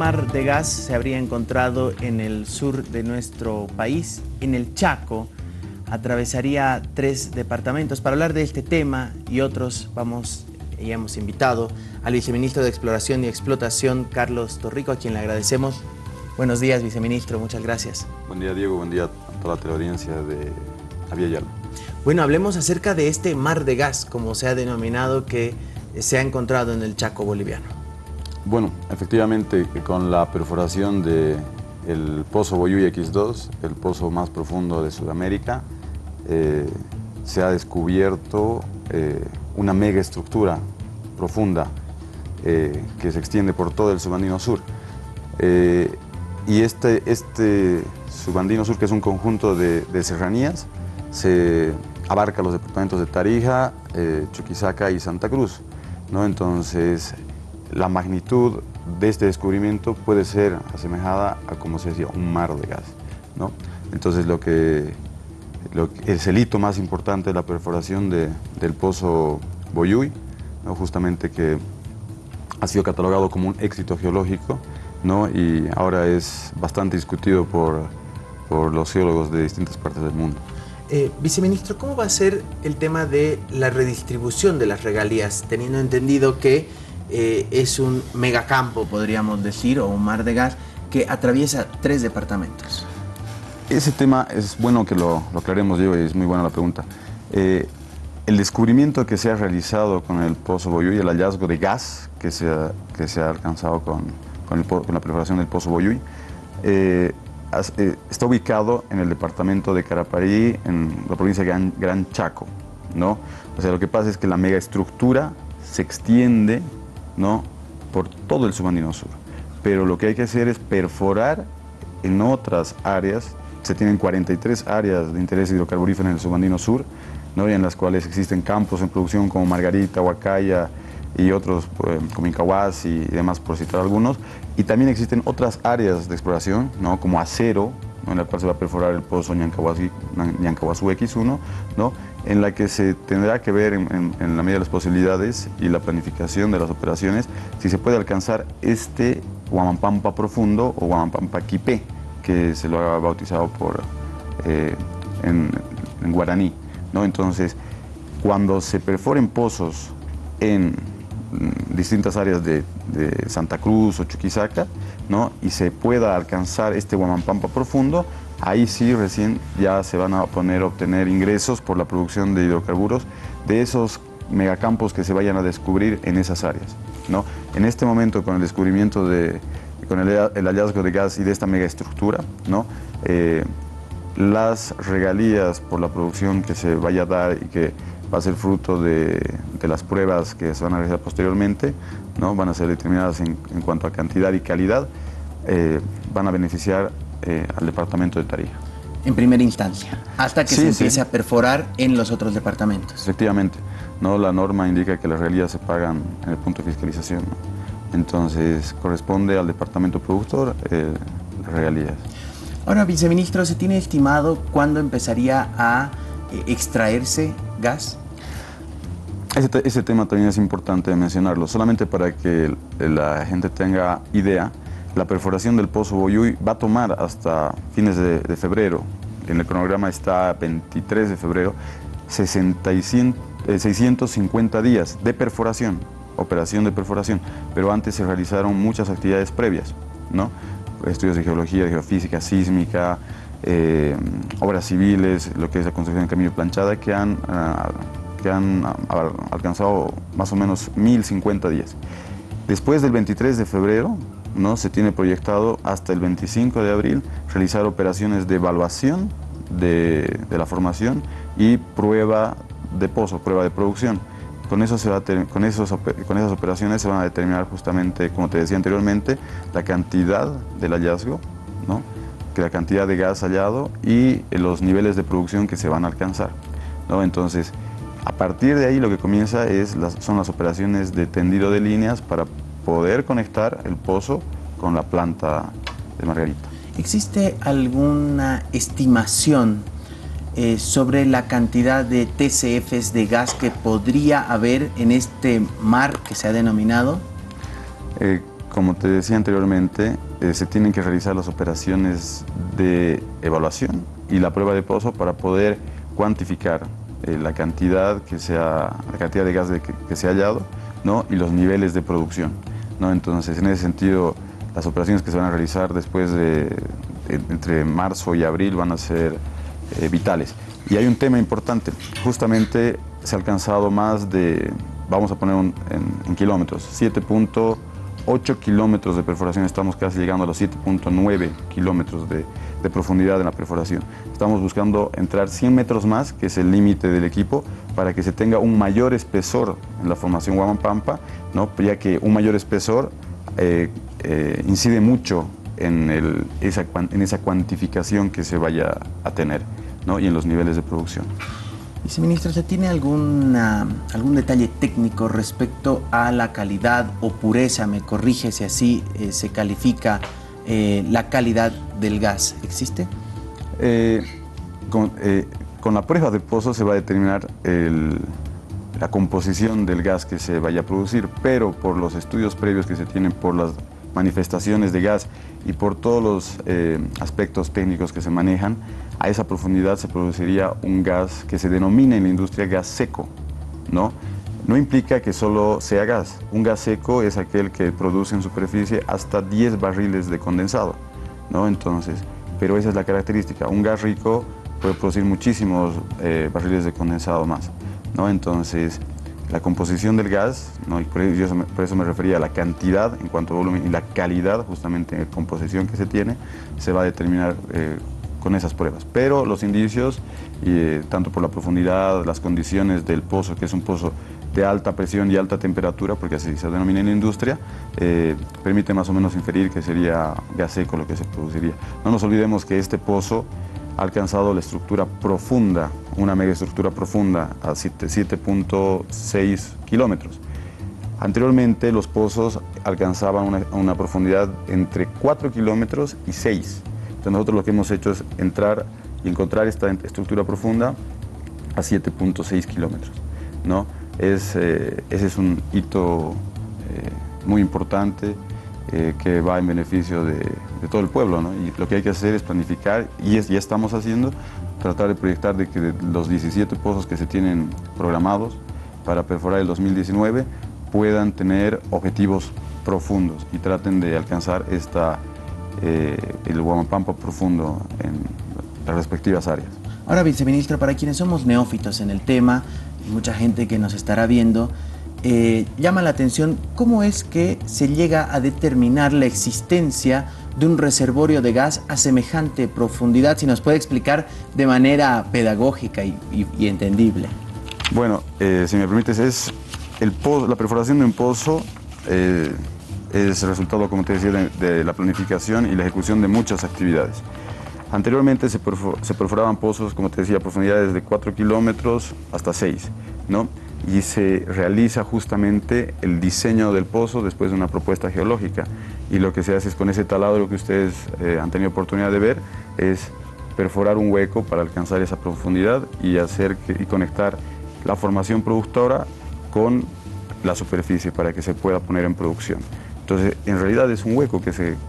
mar de gas se habría encontrado en el sur de nuestro país, en el Chaco. Atravesaría 3 departamentos. Para hablar de este tema y otros hemos invitado al viceministro de Exploración y Explotación, Carlos Torrico, a quien le agradecemos. Buenos días, viceministro, muchas gracias. Buen día, Diego, buen día a toda la teleaudiencia de Avia Yala. Bueno, hablemos acerca de este mar de gas, como se ha denominado, que se ha encontrado en el Chaco boliviano. Bueno, efectivamente, con la perforación del pozo Boyuy X2, el pozo más profundo de Sudamérica, se ha descubierto una megaestructura profunda que se extiende por todo el subandino sur. Y este subandino sur, que es un conjunto de serranías, se abarca los departamentos de Tarija, Chuquisaca y Santa Cruz, ¿no? Entonces, la magnitud de este descubrimiento puede ser asemejada a, como se decía, un mar de gas, ¿no? Entonces, es el hito más importante de la perforación del pozo Boyuy, ¿no? Justamente que ha sido catalogado como un éxito geológico, ¿no? Y ahora es bastante discutido por los geólogos de distintas partes del mundo. Viceministro, ¿cómo va a ser el tema de la redistribución de las regalías, teniendo entendido que es un megacampo, podríamos decir, o un mar de gas que atraviesa 3 departamentos? Ese tema es bueno que lo aclaremos, Diego, y es muy buena la pregunta. El descubrimiento que se ha realizado con el pozo Boyuy, el hallazgo de gas que se ha alcanzado con la perforación del pozo Boyuy, está ubicado en el departamento de Caraparí, en la provincia de Gran Chaco, ¿no? O sea, lo que pasa es que la megaestructura se extiende, ¿no?, por todo el subandino sur, pero lo que hay que hacer es perforar en otras áreas. Se tienen 43 áreas de interés hidrocarburífero en el subandino sur, ¿no?, y en las cuales existen campos en producción como Margarita, Huacaya y otros como Incahuasi y demás, por citar algunos. Y también existen otras áreas de exploración, ¿no?, como acero, ¿no?, en la cual se va a perforar el pozo Ñancahuazú X1, ¿no?, en la que se tendrá que ver en la medida de las posibilidades y la planificación de las operaciones si se puede alcanzar este Huamampampa profundo o Huamampampa Quipé, que se lo ha bautizado en guaraní, ¿no? Entonces, cuando se perforen pozos en distintas áreas de Santa Cruz o Chuquisaca, ¿no?, y se pueda alcanzar este Huamampampa profundo, ahí sí recién ya se van a obtener ingresos por la producción de hidrocarburos de esos megacampos que se vayan a descubrir en esas áreas, ¿no? En este momento, con el descubrimiento con el hallazgo de gas y de esta megaestructura, ¿no?, las regalías por la producción que se vaya a dar y que va a ser fruto de las pruebas que se van a realizar posteriormente, ¿no?, van a ser determinadas en cuanto a cantidad y calidad, van a beneficiar al departamento de Tarija. En primera instancia, hasta que se empiece a perforar en los otros departamentos. Efectivamente, ¿no? La norma indica que las regalías se pagan en el punto de fiscalización, ¿no? Entonces, corresponde al departamento productor las regalías. Ahora, viceministro, ¿se tiene estimado cuándo empezaría a extraerse gas? Ese tema también es importante mencionarlo, solamente para que la gente tenga idea. La perforación del pozo Boyuy va a tomar hasta fines de febrero. En el cronograma está 23 de febrero, 650 días de perforación, operación de perforación, pero antes se realizaron muchas actividades previas, ¿no? Estudios de geología, de geofísica, sísmica, obras civiles, lo que es la construcción de camino planchada, que han alcanzado más o menos 1050 días. Después del 23 de febrero, ¿no?, se tiene proyectado hasta el 25 de abril realizar operaciones de evaluación de la formación y prueba de pozo, prueba de producción. Con esas operaciones se van a determinar justamente, como te decía anteriormente, la cantidad del hallazgo, ¿no?, que la cantidad de gas hallado y los niveles de producción que se van a alcanzar, ¿no? Entonces, a partir de ahí lo que comienza son las operaciones de tendido de líneas para poder conectar el pozo con la planta de Margarita. ¿Existe alguna estimación sobre la cantidad de TCFs de gas que podría haber en este mar que se ha denominado? como te decía anteriormente, se tienen que realizar las operaciones de evaluación y la prueba de pozo para poder cuantificar la cantidad de gas que se ha hallado, ¿no? Y los niveles de producción, ¿no? Entonces, en ese sentido, las operaciones que se van a realizar después entre marzo y abril van a ser vitales. Y hay un tema importante, justamente se ha alcanzado más de, vamos a poner en kilómetros, 7.8 kilómetros de perforación, estamos casi llegando a los 7.9 kilómetros de profundidad en la perforación. Estamos buscando entrar 100 metros más, que es el límite del equipo, para que se tenga un mayor espesor en la formación Huamampampa, ¿no? Ya que un mayor espesor incide mucho en esa cuantificación que se vaya a tener, ¿no? Y en los niveles de producción. Viceministro, ¿se tiene algún detalle técnico respecto a la calidad o pureza? Me corrige si así se califica la calidad del gas. ¿Existe? Con la prueba de pozo se va a determinar la composición del gas que se vaya a producir, pero por los estudios previos que se tienen, por las manifestaciones de gas y por todos los aspectos técnicos que se manejan, a esa profundidad se produciría un gas que se denomina en la industria gas seco, ¿no? No implica que solo sea gas. Un gas seco es aquel que produce en superficie hasta 10 barriles de condensado, ¿no? Entonces, pero esa es la característica. Un gas rico puede producir muchísimos barriles de condensado más, ¿no? Entonces, la composición del gas, ¿no? Y por eso me refería a la cantidad en cuanto a volumen y la calidad, justamente en composición que se tiene, se va a determinar con esas pruebas. Pero los indicios, tanto por la profundidad, las condiciones del pozo, que es un pozo de alta presión y alta temperatura, porque así se denomina en la industria, permite más o menos inferir que sería gas seco lo que se produciría. No nos olvidemos que este pozo ha alcanzado la estructura profunda, una megaestructura profunda a 7.6 kilómetros. Anteriormente los pozos alcanzaban una profundidad entre 4 kilómetros y 6. Entonces nosotros lo que hemos hecho es entrar y encontrar esta estructura profunda a 7.6 kilómetros, ¿no? Ese es un hito muy importante que va en beneficio de todo el pueblo, ¿no? Y lo que hay que hacer es planificar, y ya estamos haciendo, tratar de proyectar de que de los 17 pozos que se tienen programados para perforar el 2019 puedan tener objetivos profundos y traten de alcanzar el Huamampampa profundo en las respectivas áreas. Ahora, viceministro, para quienes somos neófitos en el tema, y mucha gente que nos estará viendo, llama la atención cómo es que se llega a determinar la existencia de un reservorio de gas a semejante profundidad, si nos puede explicar de manera pedagógica y entendible. Bueno, si me permites, la perforación de un pozo es resultado, como te decía, de la planificación y la ejecución de muchas actividades. Anteriormente se perforaban pozos, como te decía, a profundidades de 4 kilómetros hasta 6, ¿no? Y se realiza justamente el diseño del pozo después de una propuesta geológica. Y lo que se hace es, con ese taladro que ustedes han tenido oportunidad de ver, es perforar un hueco para alcanzar esa profundidad y conectar la formación productora con la superficie para que se pueda poner en producción. Entonces, en realidad es un hueco que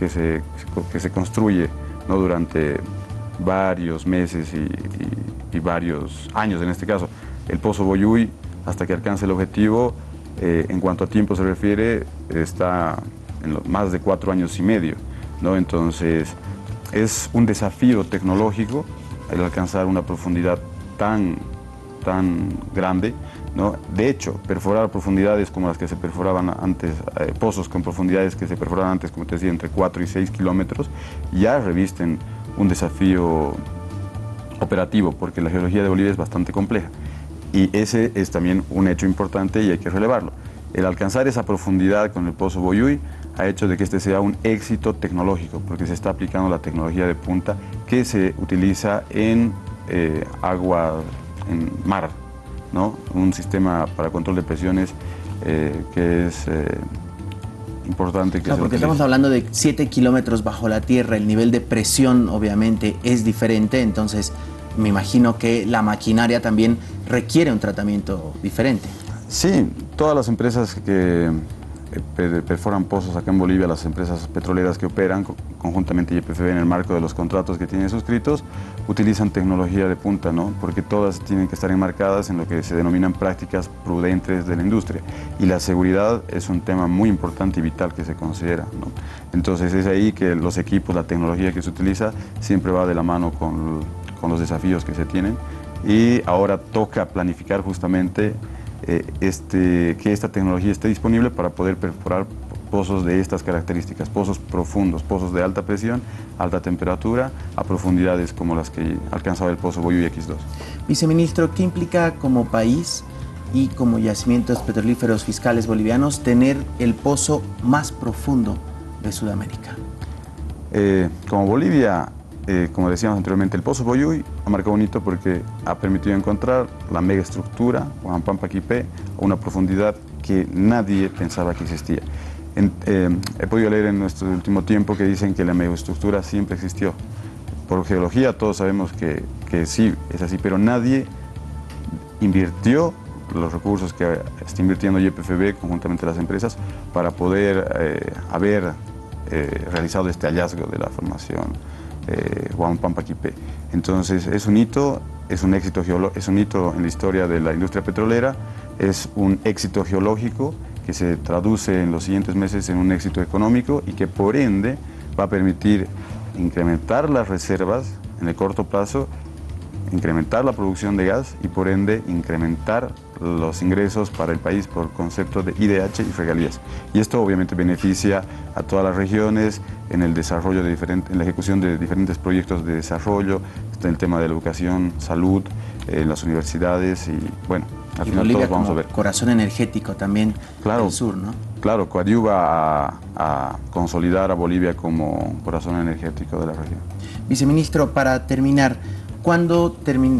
se construye, ¿no? Durante varios meses y varios años en este caso. El Pozo Boyuy, hasta que alcance el objetivo, en cuanto a tiempo se refiere, está en más de 4 años y medio, ¿no? Entonces, es un desafío tecnológico el alcanzar una profundidad tan grande, ¿no? De hecho, perforar profundidades como las que se perforaban antes, pozos con profundidades que se perforaban antes, como te decía, entre 4 y 6 kilómetros, ya revisten un desafío operativo, porque la geología de Bolivia es bastante compleja. Y ese es también un hecho importante y hay que relevarlo. El alcanzar esa profundidad con el Pozo Boyuy ha hecho de que este sea un éxito tecnológico, porque se está aplicando la tecnología de punta que se utiliza en agua, en mar, ¿no? Un sistema para control de presiones que es importante que claro, porque estamos hablando de 7 kilómetros bajo la tierra, el nivel de presión obviamente es diferente, entonces me imagino que la maquinaria también requiere un tratamiento diferente. Sí, todas las empresas perforan pozos acá en Bolivia, las empresas petroleras que operan conjuntamente YPFB en el marco de los contratos que tienen suscritos, utilizan tecnología de punta, ¿no? Porque todas tienen que estar enmarcadas en lo que se denominan prácticas prudentes de la industria. Y la seguridad es un tema muy importante y vital que se considera, ¿no? Entonces es ahí que los equipos, la tecnología que se utiliza, siempre va de la mano con los desafíos que se tienen. Y ahora toca planificar justamente que esta tecnología esté disponible para poder perforar pozos de estas características, pozos profundos, pozos de alta presión, alta temperatura, a profundidades como las que alcanzaba el pozo Boyuy X2. Viceministro, ¿qué implica como país y como yacimientos petrolíferos fiscales bolivianos tener el pozo más profundo de Sudamérica? Como Bolivia, como decíamos anteriormente, el pozo Boyuy ha marcado un hito porque ha permitido encontrar la megaestructura, Huampampa-Quipé, a una profundidad que nadie pensaba que existía. He podido leer en nuestro último tiempo que dicen que la megaestructura siempre existió. Por geología todos sabemos que sí, es así, pero nadie invirtió los recursos que está invirtiendo YPFB conjuntamente las empresas para poder haber realizado este hallazgo de la formación Huampampa-Quipé. Entonces es un hito, es un éxito en la historia de la industria petrolera, es un éxito geológico que se traduce en los siguientes meses en un éxito económico y que por ende va a permitir incrementar las reservas en el corto plazo, incrementar la producción de gas y por ende incrementar los ingresos para el país por concepto de IDH y regalías. Y esto obviamente beneficia a todas las regiones en el desarrollo en la ejecución de diferentes proyectos de desarrollo, está el tema de la educación, salud, las universidades y bueno, al final Bolivia todos vamos a ver. Corazón energético también del sur, ¿no? Claro, coadyuva a consolidar a Bolivia como corazón energético de la región. Viceministro, para terminar, ¿cuándo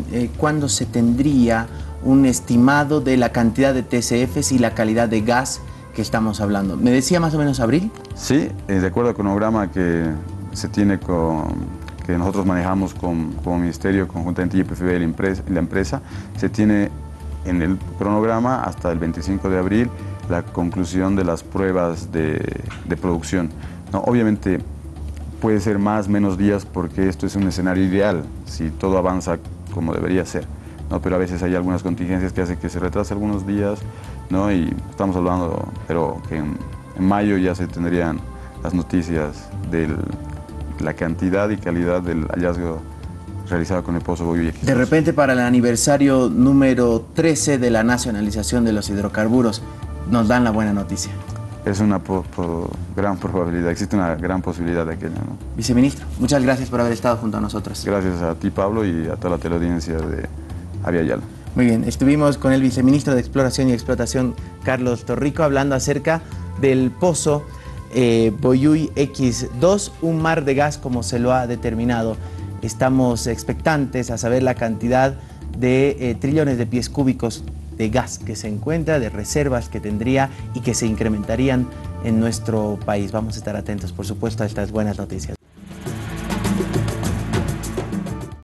se tendría un estimado de la cantidad de TCFs y la calidad de gas que estamos hablando? ¿Me decía más o menos abril? Sí, de acuerdo al cronograma que se tiene que nosotros manejamos como ministerio conjuntamente YPFB y la empresa, se tiene en el cronograma hasta el 25 de abril la conclusión de las pruebas de producción. No, obviamente puede ser más, menos días porque esto es un escenario ideal, si todo avanza como debería ser, ¿no? Pero a veces hay algunas contingencias que hacen que se retrase algunos días, ¿no? Y estamos hablando, pero que en mayo ya se tendrían las noticias de la cantidad y calidad del hallazgo realizado con el pozo Boyuy X2. De repente para el aniversario número 13 de la nacionalización de los hidrocarburos, nos dan la buena noticia. Es una gran probabilidad, existe una gran posibilidad de aquello, ¿no? Viceministro, muchas gracias por haber estado junto a nosotros. Gracias a ti, Pablo, y a toda la teleaudiencia de Aviala. Muy bien, estuvimos con el viceministro de Exploración y Explotación, Carlos Torrico, hablando acerca del pozo Boyuy X2, un mar de gas como se lo ha determinado. Estamos expectantes a saber la cantidad de trillones de pies cúbicos de gas que se encuentra, de reservas que tendría y que se incrementarían en nuestro país. Vamos a estar atentos, por supuesto, a estas buenas noticias.